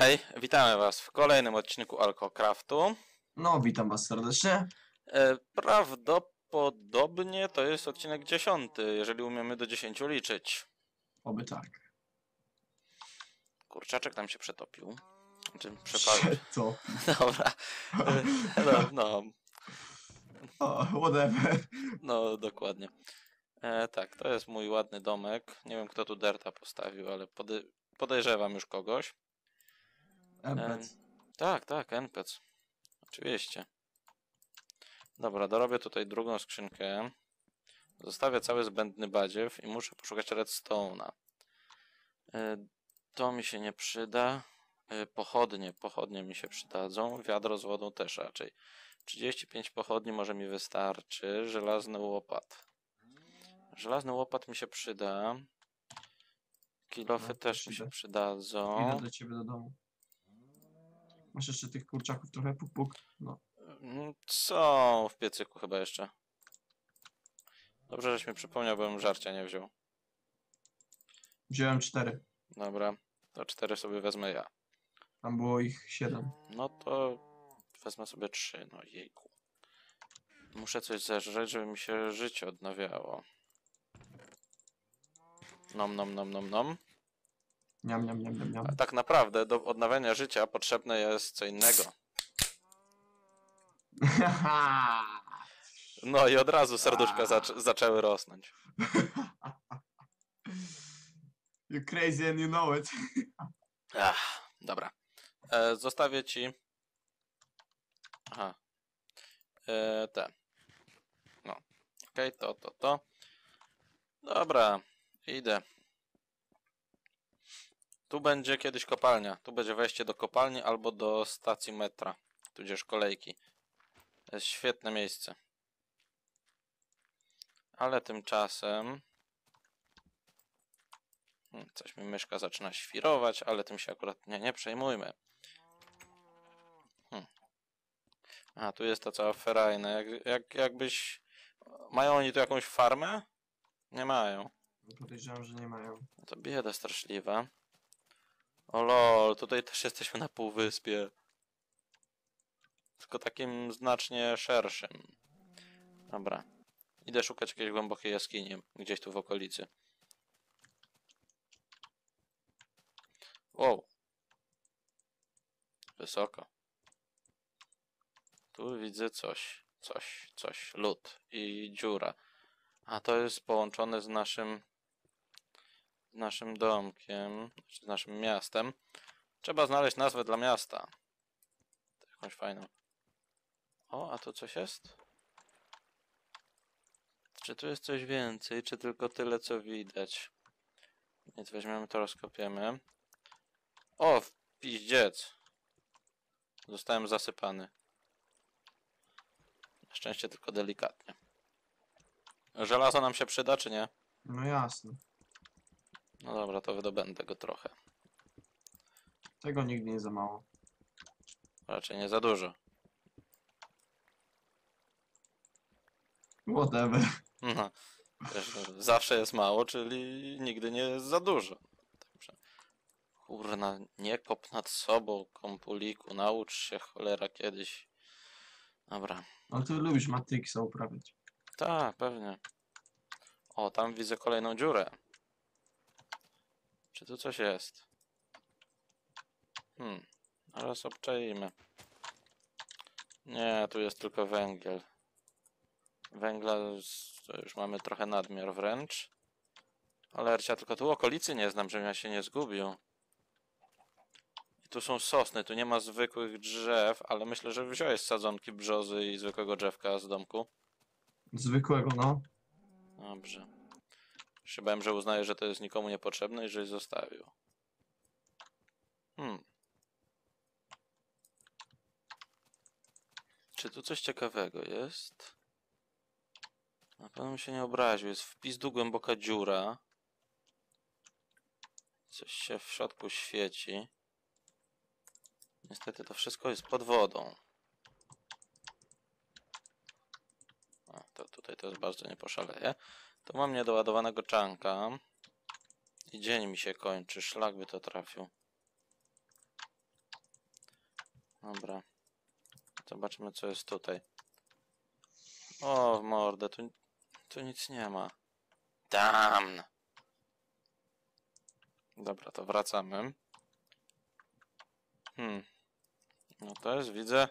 Hej, witamy was w kolejnym odcinku Alkocraftu. No, witam was serdecznie. Prawdopodobnie to jest odcinek 10, jeżeli umiemy do 10 liczyć. Oby tak. Kurczaczek nam się przetopił. Znaczy przepalił. To. Dobra. No, Whatever. no dokładnie. Tak, to jest mój ładny domek. Nie wiem, kto tu derta postawił, ale podejrzewam już kogoś. Empec. Tak, NPC. Oczywiście. Dobra, dorobię tutaj drugą skrzynkę. Zostawię cały zbędny badziew i muszę poszukać redstone'a. To mi się nie przyda. Pochodnie mi się przydadzą. Wiadro z wodą też raczej. 35 pochodni może mi wystarczy. Żelazny łopat. Żelazny łopat mi się przyda. Kilofy No, też mi się przydadzą. Idę do ciebie do domu. Masz jeszcze tych kurczaków trochę puk. No. Są w piecyku chyba jeszcze. Dobrze, żeś mi przypomniał, bym żarcia nie wziął. Wziąłem 4. Dobra, to 4 sobie wezmę ja. Tam było ich 7. No to wezmę sobie 3, no jejku. Muszę coś zeżreć, żeby mi się życie odnawiało. Nom. Niam. A tak naprawdę do odnawiania życia potrzebne jest co innego. No i od razu serduszka zaczęły rosnąć. You crazy and you know it. Dobra. Zostawię ci... Aha. Te. No. Okej, to. Dobra, idę. Tu będzie kiedyś kopalnia. Tu będzie wejście do kopalni albo do stacji metra. Tudzież kolejki. To jest świetne miejsce. Ale tymczasem... Coś mi myszka zaczyna świrować, ale tym się akurat nie przejmujmy. A, tu jest ta cała ferajna. Jakbyś... Mają oni tu jakąś farmę? Nie mają. Podejrzewam, że nie mają. No to bieda straszliwa. O lol, tutaj też jesteśmy na półwyspie. Tylko takim znacznie szerszym. Dobra. Idę szukać jakiejś głębokiej jaskini. Gdzieś tu w okolicy. Wow. Wysoko. Tu widzę coś. Lód i dziura. A to jest połączone z naszym domkiem. Z naszym miastem. Trzeba znaleźć nazwę dla miasta. Jakąś fajną. O, a tu coś jest? Czy tu jest coś więcej, czy tylko tyle, co widać? Więc weźmiemy to, rozkopiemy. O, piździec. Zostałem zasypany. Na szczęście tylko delikatnie. Żelazo nam się przyda, czy nie? No jasne. No dobra, to wydobędę go trochę. Tego nigdy nie za mało. Raczej nie za dużo. Whatever. No, też zawsze jest mało, czyli nigdy nie jest za dużo. Także, kurna, nie kop nad sobą, kompuliku, naucz się cholera kiedyś. Dobra. Ale ty lubisz Matrixa uprawiać. Tak, pewnie. O, tam widzę kolejną dziurę. Czy tu coś jest? Zaraz obczaimy. Nie, tu jest tylko węgiel. Węgla to już mamy trochę nadmiar wręcz. Alercia, tylko tu okolicy nie znam, żebym ja się nie zgubił. I tu są sosny, tu nie ma zwykłych drzew, ale myślę, że wziąłeś sadzonki brzozy i zwykłego drzewka z domku. Zwykłego, no. Dobrze. Się bałem, że uznaje, że to jest nikomu niepotrzebne i że je zostawił. Czy tu coś ciekawego jest? Na pewno mi się nie obraził. Jest w pizdu głęboka dziura. Coś się w środku świeci. Niestety to wszystko jest pod wodą. A, to tutaj to jest bardzo nie poszaleje. Tu mam niedoładowanego czanka. I dzień mi się kończy. Szlak by to trafił. Dobra. Zobaczymy, co jest tutaj. O, w mordę, tu nic nie ma. Damn! Dobra, to wracamy. No to jest, widzę.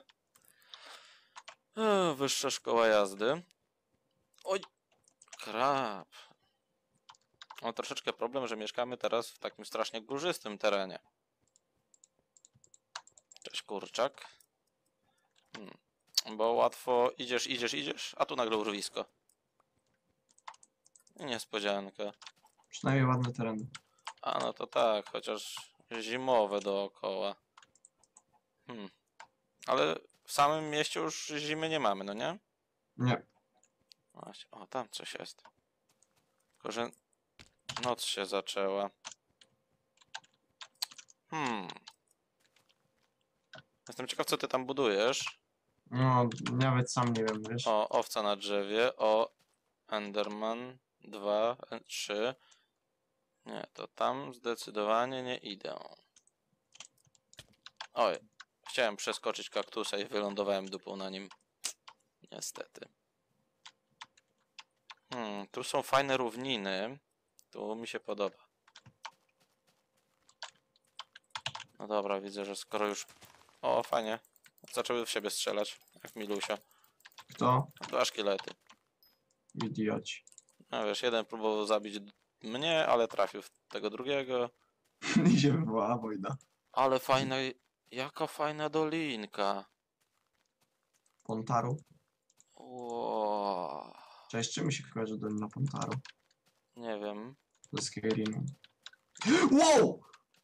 Wyższa szkoła jazdy. Oj! Krap. No troszeczkę problem, że mieszkamy teraz w takim strasznie górzystym terenie. Cześć, kurczak. Bo łatwo idziesz, a tu nagle urwisko. I niespodzianka. Przynajmniej ładny teren. A no to tak, chociaż zimowe dookoła. Ale w samym mieście już zimy nie mamy, no nie? Nie. Właśnie. O, tam coś jest. Tylko, że noc się zaczęła. Jestem ciekaw, co ty tam budujesz. No, nawet sam nie wiem, wiesz. O, owca na drzewie. O, Enderman 2, 3. Nie, to tam zdecydowanie nie idę. Oj, chciałem przeskoczyć kaktusa i wylądowałem dupą na nim. Niestety. Tu są fajne równiny. Tu mi się podoba. No dobra, widzę, że skoro już... O, fajnie. Zaczęły w siebie strzelać, jak Milusia. Kto? Dwa szkielety. Idioci. No wiesz, jeden próbował zabić mnie, ale trafił w tego drugiego. I się wywołała wojna. Ale fajna... Jaka fajna dolinka. Pontaru. Wow. Cześć, czym mi się kojarzy Dolina Pontaru? Nie wiem. Ze Skyrinu. Wow!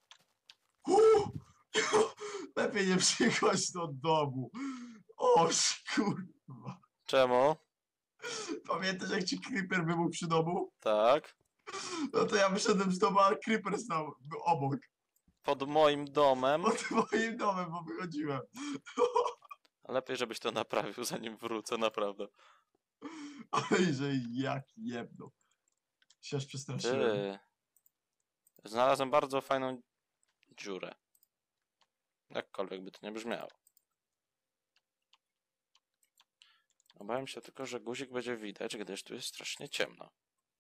Lepiej nie przychodź do domu. O kurwa. Czemu? Pamiętasz, jak ci creeper wybuchł przy domu? Tak. No to ja wyszedłem z domu, a creeper stał obok. Pod moim domem. Pod moim domem, bo wychodziłem. Lepiej, żebyś to naprawił, zanim wrócę, naprawdę. Oj, że jak jebno. Się aż przestraszyłem. Ty. Znalazłem bardzo fajną dziurę. Jakkolwiek by to nie brzmiało. Obawiam się tylko, że guzik będzie widać, gdyż tu jest strasznie ciemno.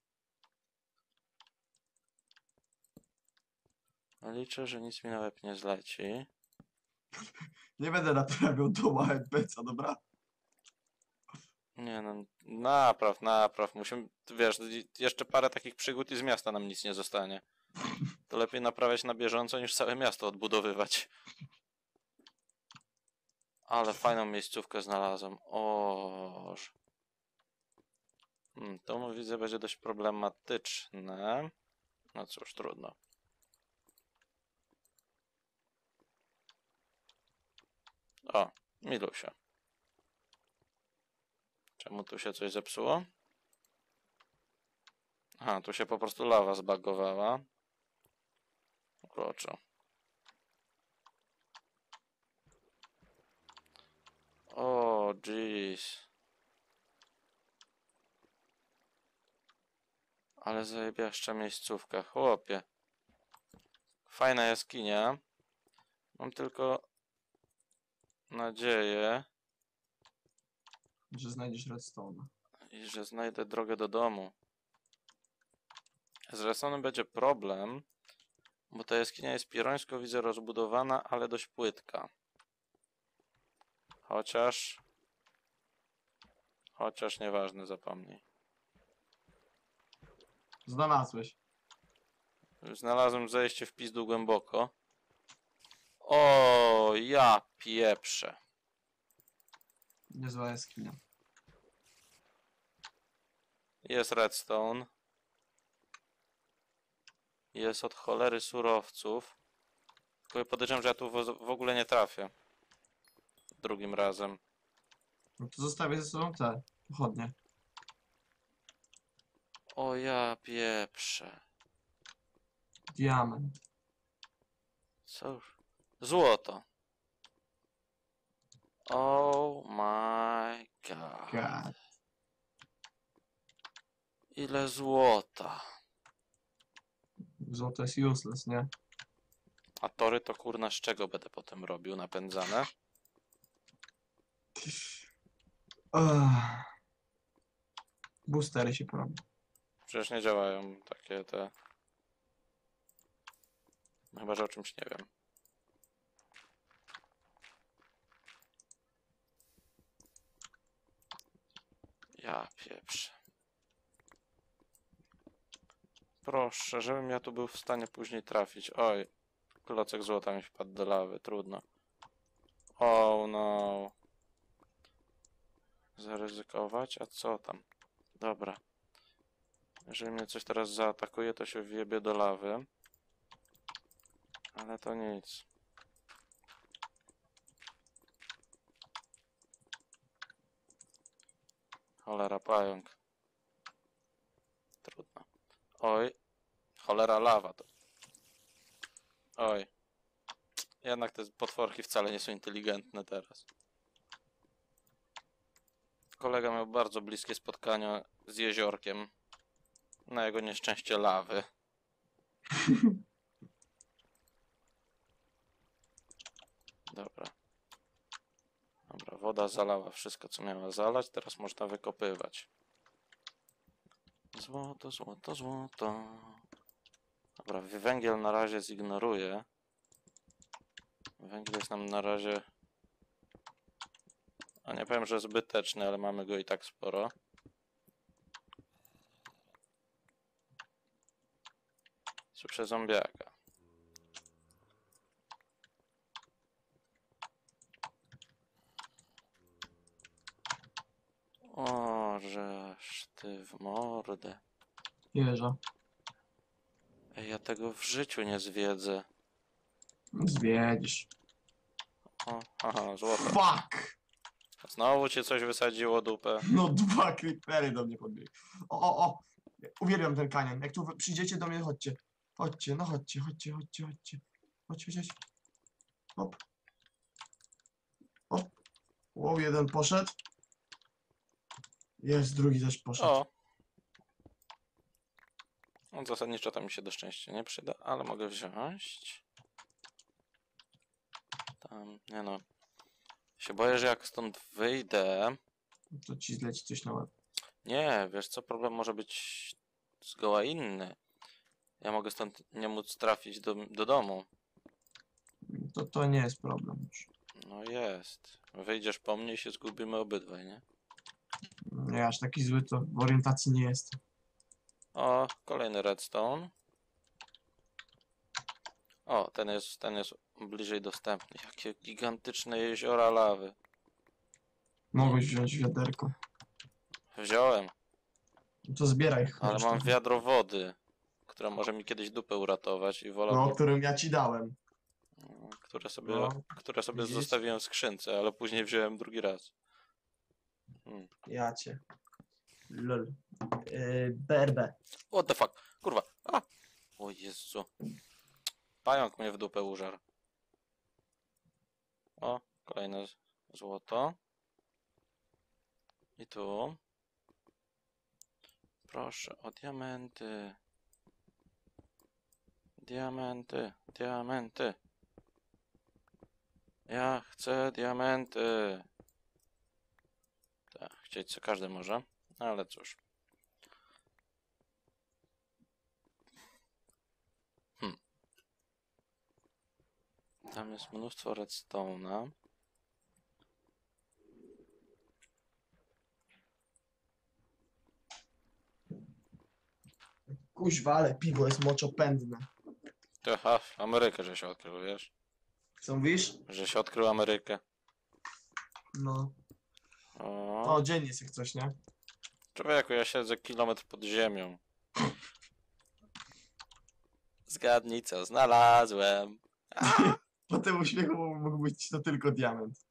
Liczę, że nic mi na łeb nie zleci. Nie będę naprawiał doma NPC-a, dobra? Nie no, napraw. Musimy, wiesz, jeszcze parę takich przygód i z miasta nam nic nie zostanie. To lepiej naprawiać na bieżąco, niż całe miasto odbudowywać. Ale fajną miejscówkę znalazłem. Oż. To widzę będzie dość problematyczne. No cóż, trudno. O, Milusia. Czemu tu się coś zepsuło? Aha, tu się po prostu lawa zbagowała. Kurczę. O, jeez. Ale zajebiaszcza miejscówka, chłopie. Fajna jaskinia. Mam tylko nadzieję, Że znajdziesz redstone. i że znajdę drogę do domu. Z redstone'em będzie problem, bo ta jaskinia jest pierońsko, widzę, rozbudowana, ale dość płytka. Chociaż nieważne, zapomnij. Znalazłeś. Znalazłem zejście w pizdu głęboko. O, ja pieprzę. Niezła jaskinia. Jest redstone. Jest od cholery surowców. Tylko podejrzewam, że ja tu w ogóle nie trafię. Drugim razem. No to zostawię ze sobą te pochodnie. O ja pieprzę. Diament. Co już? Złoto. Oh my god. God. Ile złota. Złoto jest useless, nie? A tory to kurna z czego będę potem robił napędzane? Ech. Boostery się porobią. Przecież nie działają takie te... Chyba, że o czymś nie wiem. Ja pieprzę. Proszę, żebym ja tu był w stanie później trafić. Oj, klocek złota mi wpadł do lawy, trudno. Oh no. Zaryzykować? A co tam? Dobra. Jeżeli mnie coś teraz zaatakuje, to się wjebie do lawy. Ale to nic. Cholera, pająk. Trudno. Oj. Cholera, lawa to. Oj. Jednak te potworki wcale nie są inteligentne teraz. Kolega miał bardzo bliskie spotkania z jeziorkiem. Na jego nieszczęście lawy. Dobra. Dobra, woda zalała wszystko, co miała zalać. Teraz można wykopywać. Złoto, złoto, złoto. Dobra, węgiel na razie zignoruję. Węgiel jest nam na razie... A nie powiem, że zbyteczny, ale mamy go i tak sporo. Słyszę zombiaka. O, żeż ty w mordę. Jeża. Ej, ja tego w życiu nie zwiedzę. Zwiedzisz. O, aha, złoto. Fuck! Znowu cię coś wysadziło dupę. No 2 creepery do mnie podbiegły. O. Uwielbiam ten kanion. Jak tu przyjdziecie do mnie, chodźcie. Chodźcie, no chodźcie. Chodź. Hop. Hop. Wow, jeden poszedł. Jest, drugi też poszedł. O! No, zasadniczo to mi się do szczęścia nie przyda, ale mogę wziąć. Tam, nie no. Się boję, że jak stąd wyjdę... To ci zleci coś na łeb. Nie, wiesz co, problem może być zgoła inny. Ja mogę stąd nie móc trafić do domu. To nie jest problem już. No jest. Wyjdziesz po mnie i się zgubimy obydwaj, nie? Nie aż taki zły to w orientacji nie jest. O, kolejny redstone. O, ten jest bliżej dostępny. Jakie gigantyczne jeziora lawy. Mogłeś wziąć wiaderko. Wziąłem, No to zbieraj ale resztę. mam wiadro wody, które może mi kiedyś dupę uratować i No, wolałbym, którym ja ci dałem. które No, sobie widzisz? zostawiłem w skrzynce, ale później wziąłem drugi raz. Ja cię. Lol. BRB. What the fuck? Kurwa. A! O Jezu. Pająk mnie w dupę użarł. O, kolejne złoto. I tu. Proszę o diamenty. Diamenty. Ja chcę diamenty. Tak, chcieć co każdy może, ale cóż. Tam jest mnóstwo redstone'a. Kuźwa, ale piwo jest moczopędne. To Amerykę, że się odkrył, wiesz? Co mówisz? Że się odkrył Amerykę. No. O, To dzień jest jak coś, nie? człowieku, ja siedzę kilometr pod ziemią. Zgadnij co znalazłem. Po tym uśmiechu mógł być to tylko diament.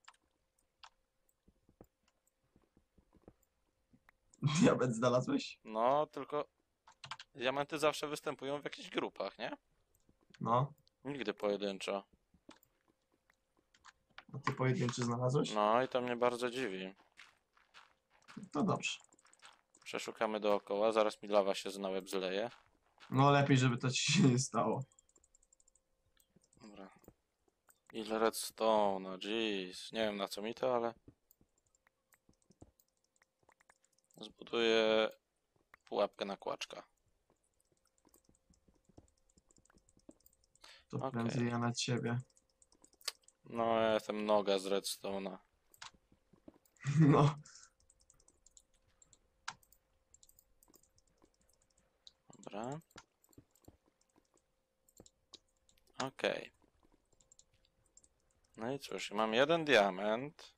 Diament znalazłeś? No, tylko diamenty zawsze występują w jakichś grupach, nie? No. Nigdy pojedynczo. A ty pojedynczy znalazłeś? No i to mnie bardzo dziwi. To dobrze. Przeszukamy dookoła, zaraz mi lawa się na łeb zleje. No lepiej, żeby to ci się nie stało. Dobra. Ile redstone, jeez. Nie wiem na co mi to, ale... Zbuduję pułapkę na kłaczka. To Okej. prędzej ja na ciebie. No, ja jestem noga z redstone'a. No. Dobra. Okej. No i cóż, mam jeden diament.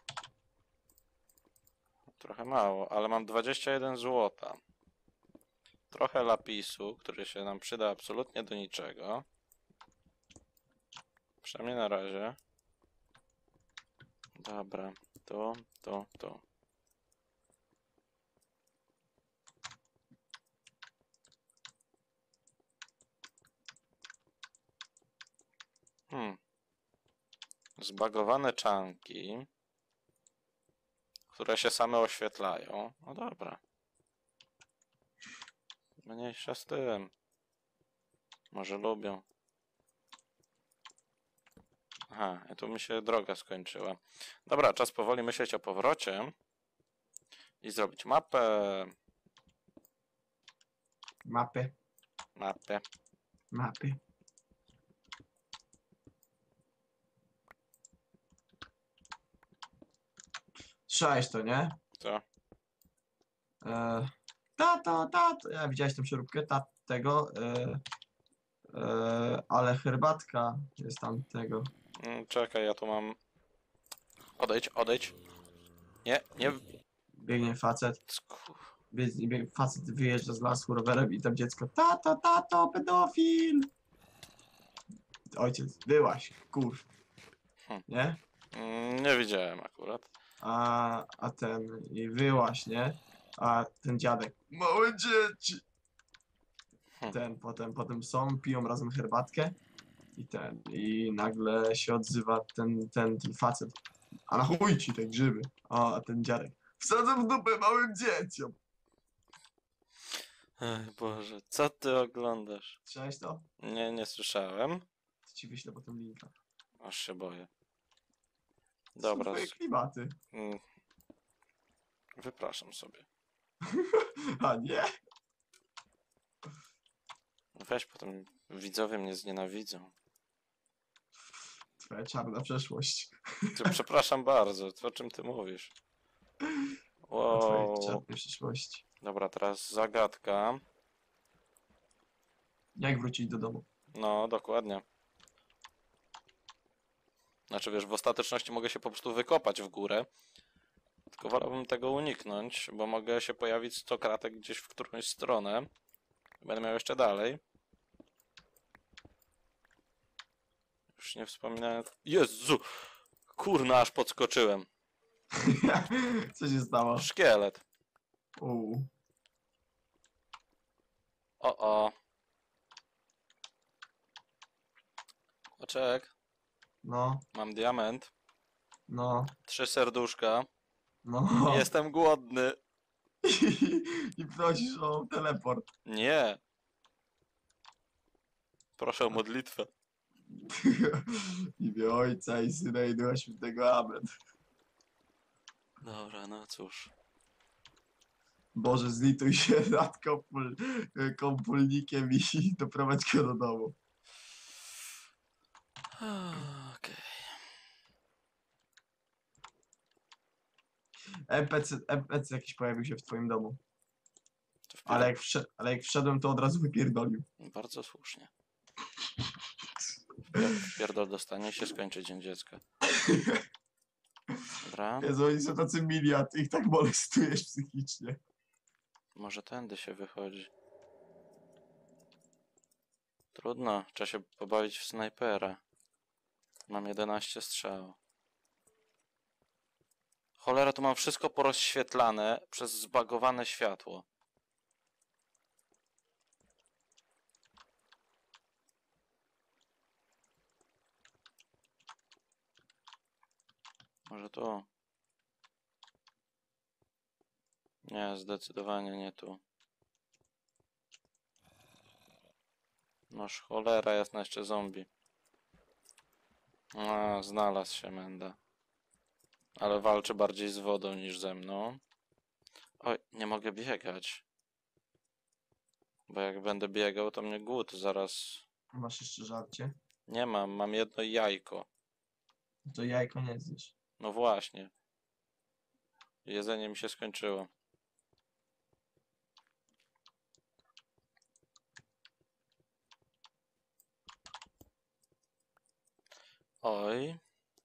Trochę mało, ale mam 21 złota. Trochę lapisu, który się nam przyda absolutnie do niczego. Przynajmniej na razie. Dobra, tu. Zbagowane czanki, które się same oświetlają. No dobra. Mniejsza z tym. Może lubią. Aha, tu mi się droga skończyła. Dobra, czas powoli myśleć o powrocie. I zrobić mapę. Mapy. Mapę. Mapy. Słyszałeś to, nie? Co? Tato. Ja widziałeś tą przeróbkę tego. Ale herbatka jest tam tego. Czekaj, ja tu mam... Odejdź. Nie. Biegnie facet. Sku- Facet wyjeżdża z lasu rowerem i tam dziecko. Tato, pedofil! Ojciec, byłaś, kur. Hm. Nie? Nie widziałem akurat. A ten, i wyłaś, nie? A ten dziadek. Małe dzieci! Potem są, piją razem herbatkę. I nagle się odzywa ten facet. A na chuj ci te grzyby. A ten dziadek. Wsadzam w dupę małym dzieciom. Ej Boże, co ty oglądasz? Słyszałeś to? Nie słyszałem. To ci wyślę potem linka. Aż się boję. To są Dobra, twoje klimaty. wypraszam sobie. A nie? Weź potem, widzowie mnie znienawidzą. Twoja czarna przeszłość. Przepraszam bardzo, o czym ty mówisz? O twojej Wow. czarnej przeszłości. Dobra, teraz zagadka. Jak wrócić do domu? No, dokładnie. Znaczy, wiesz, w ostateczności mogę się po prostu wykopać w górę. Tylko wolałbym tego uniknąć, bo mogę się pojawić 100 kratek gdzieś w którąś stronę. Będę miał jeszcze dalej. Już nie wspominałem... Jezu! Kurna, aż podskoczyłem. Co się stało? Szkielet. Uuu. O. Oczek. No, Mam diament. no, 3 serduszka. no. Jestem głodny. I prosisz o teleport. Nie. Proszę o modlitwę. W imię Ojca i Syna i Ducha Świętego. Amen. Dobra, no cóż. Boże, zlituj się nad kompulnikiem i doprowadź go do domu. Okej. NPC jakiś pojawił się w twoim domu. To Ale jak wszedłem, to od razu wypierdolił. Bardzo słusznie. Pierdol dostanie się, skończy dzień dziecka. Dobra. Jezu, oni są tacy mili, a ty ich tak molestujesz psychicznie. Może tędy się wychodzi. Trudno, trzeba się pobawić w snajpera. Mam 11 strzał. Cholera, tu mam wszystko porozświetlane przez zbagowane światło. Może tu? Nie, zdecydowanie nie tu. Noż cholera, jasna, jeszcze zombie. A, znalazł się Menda. Ale walczy bardziej z wodą niż ze mną. Oj, nie mogę biegać. Bo jak będę biegał, to mnie głód zaraz... Masz jeszcze żarcie? Nie mam, mam jedno jajko. To jajko nie zjesz. No właśnie. Jedzenie mi się skończyło. Oj.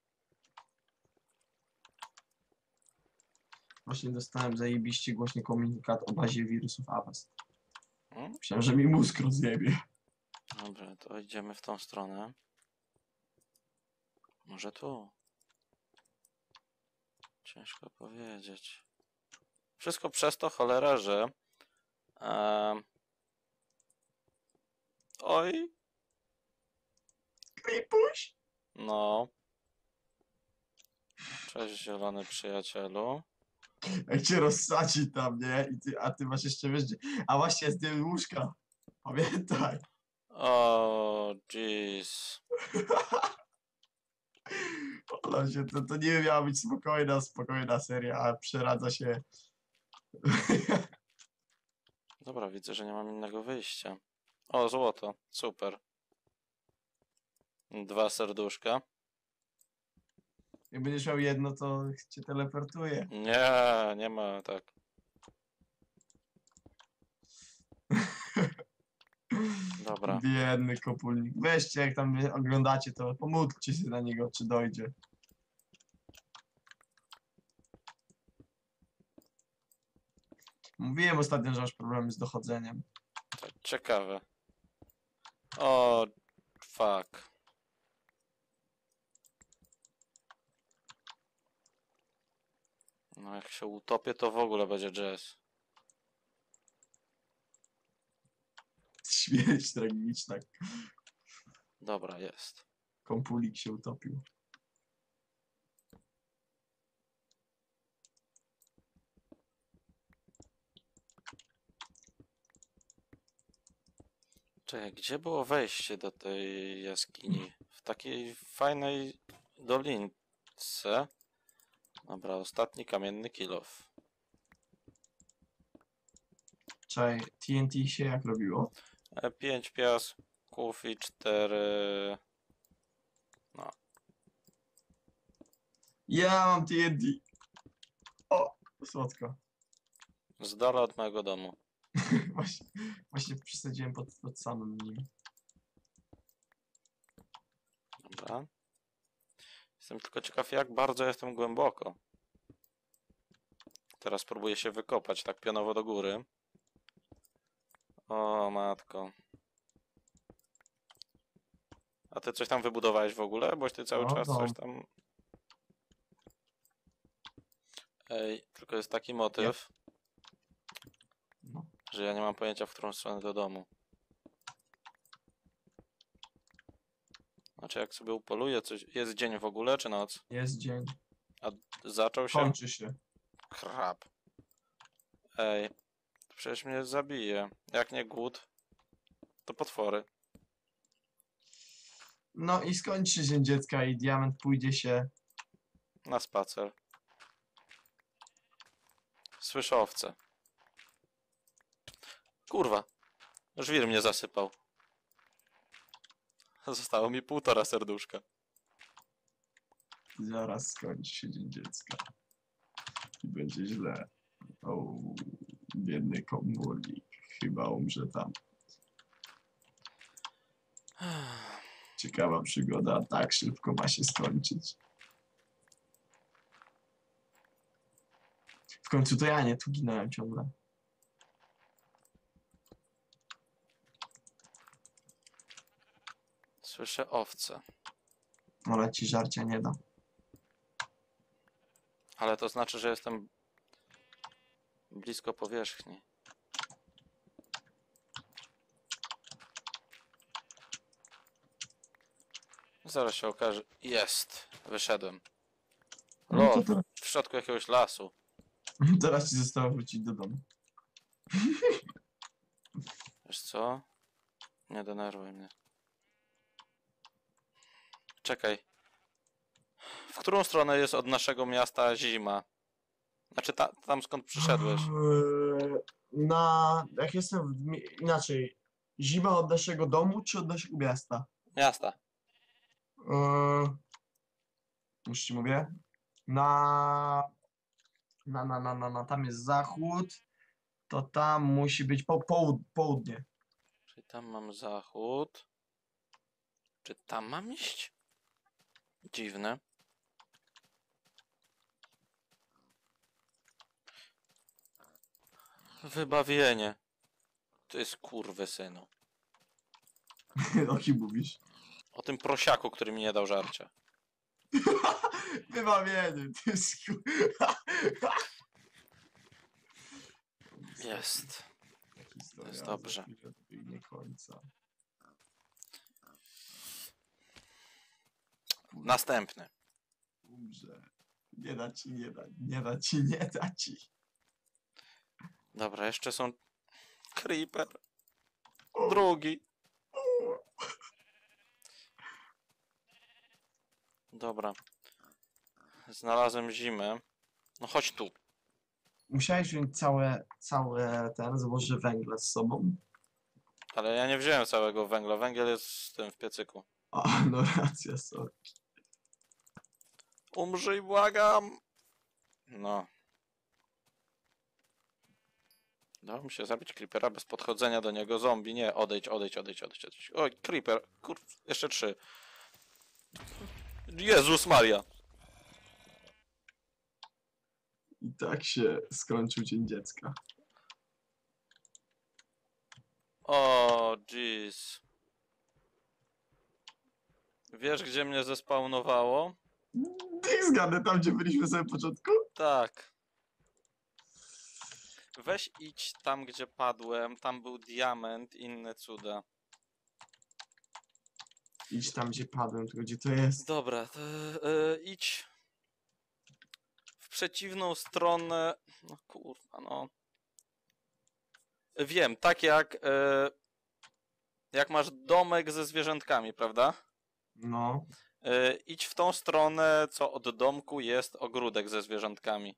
Właśnie dostałem zajebiście głośny komunikat o bazie wirusów Avast. Hmm? Myślałem, że mi mózg rozjebie. Dobra, to idziemy w tą stronę. Może tu? Ciężko powiedzieć. Wszystko przez to, cholera, że... Oj, Kripuś! no. Cześć, zielony przyjacielu. Jak cię rozsadzi tam, nie? A ty masz jeszcze, wiesz, a właśnie z tym łóżka. Pamiętaj. O, jeez. Ola się, to nie miała być spokojna seria, a przeradza się. Dobra, widzę, że nie mam innego wyjścia. O, złoto. Super. 2 serduszka. Jak będziesz miał jedno, to cię teleportuje. Nie, nie ma tak. Dobra. Biedny kopulnik. Weźcie, jak tam mnie oglądacie, to pomódlcie się na niego, czy dojdzie. Mówiłem ostatnio, że masz problemy z dochodzeniem. Tak, ciekawe. O, fuck. No jak się utopię, to w ogóle będzie jazz. Śmierć tragiczna. Dobra, jest. Kompulik się utopił. Czekaj, gdzie było wejście do tej jaskini? W takiej fajnej dolince. Dobra, ostatni kamienny kilof. Czekaj, TNT się jak robiło? 5 piasków i 4... No, Ja mam TNT. O, słodko. z dala od mojego domu. Właśnie przesadziłem pod samym nim. Dobra. Jestem tylko ciekaw, jak bardzo jestem głęboko. Teraz spróbuję się wykopać tak pionowo do góry. O, matko. A ty coś tam wybudowałeś w ogóle? Boś ty cały No, czas no. coś tam... Ej, tylko jest taki motyw, No. że ja nie mam pojęcia, w którą stronę do domu. Znaczy, jak sobie upoluję coś... Jest dzień w ogóle, czy noc? Jest dzień. Zaczął się? Kończy się. Krab. Ej, to przecież mnie zabije. Jak nie głód, to potwory. No i skończy się dzień dziecka i diament pójdzie się. Na spacer. Słyszę owce. Kurwa. Żwir mnie zasypał. Zostało mi 1,5 serduszka. Zaraz skończy się dzień dziecka. I będzie źle. O, biedny komórnik. Chyba umrze tam. Ciekawa przygoda. Tak szybko ma się skończyć. W końcu to ja nie, tu ginąłem ciągle. Słyszę owce. Ale ci żarcia nie da. Ale to znaczy, że jestem blisko powierzchni. Zaraz się okaże. Jest! Wyszedłem. No Lol, to teraz, w środku jakiegoś lasu. teraz ci zostało wrócić do domu. Wiesz co? Nie denerwuj mnie. Czekaj. W którą stronę jest od naszego miasta zima? Znaczy tam skąd przyszedłeś. Jak jestem inaczej, zima od naszego domu czy od naszego miasta? Miasta. Już ci mówię. Na, tam jest zachód, to tam musi być południe. Czyli tam mam zachód. Czy tam mam iść? Dziwne. Wybawienie. To jest kurwysynu. O kim mówisz? O tym prosiaku, który mi nie dał żarcia. Wybawienie, to jest Jest. Historia Jest dobrze. za chwilę dobiegnie końca. Następny. Umrze. Nie da ci, nie da, nie da ci, nie da ci. Dobra, jeszcze są... Creeper. Drugi. Dobra. Znalazłem zimę. No chodź tu. Musiałeś wziąć całe złoże węgla z sobą. Ale ja nie wziąłem całego węgla. Węgiel jest w tym w piecyku. A, no racja, sorry. Umrzyj, błagam! No. Dało mi się zabić creepera bez podchodzenia do niego. Zombie, nie. Odejdź, odejdź, odejdź, odejdź, odejdź. Oj, creeper. Jeszcze 3. Jezus Maria. I tak się skończył Dzień Dziecka. O, jeez. Wiesz, gdzie mnie zespawnowało? Niech zgadnę tam, gdzie byliśmy na samym początku. Tak. Weź idź tam, gdzie padłem. Tam był diament, inne cuda. Idź tam, gdzie padłem, tylko gdzie to jest. Dobra, to, idź w przeciwną stronę. No kurwa, no. Wiem, tak jak masz domek ze zwierzętkami, prawda? No, Idź w tą stronę, co od domku jest ogródek ze zwierzątkami.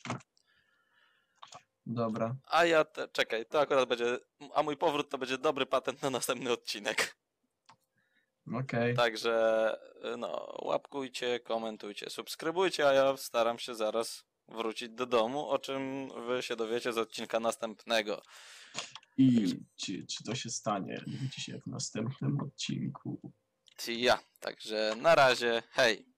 dobra. A ja, czekaj, to akurat będzie, a mój powrót to będzie dobry patent na następny odcinek. Okej. Także, no, łapkujcie, komentujcie, subskrybujcie, a ja staram się zaraz wrócić do domu, o czym wy się dowiecie z odcinka następnego. I czy to się stanie? Dowiecie się w następnym odcinku. Ja, także na razie, hej!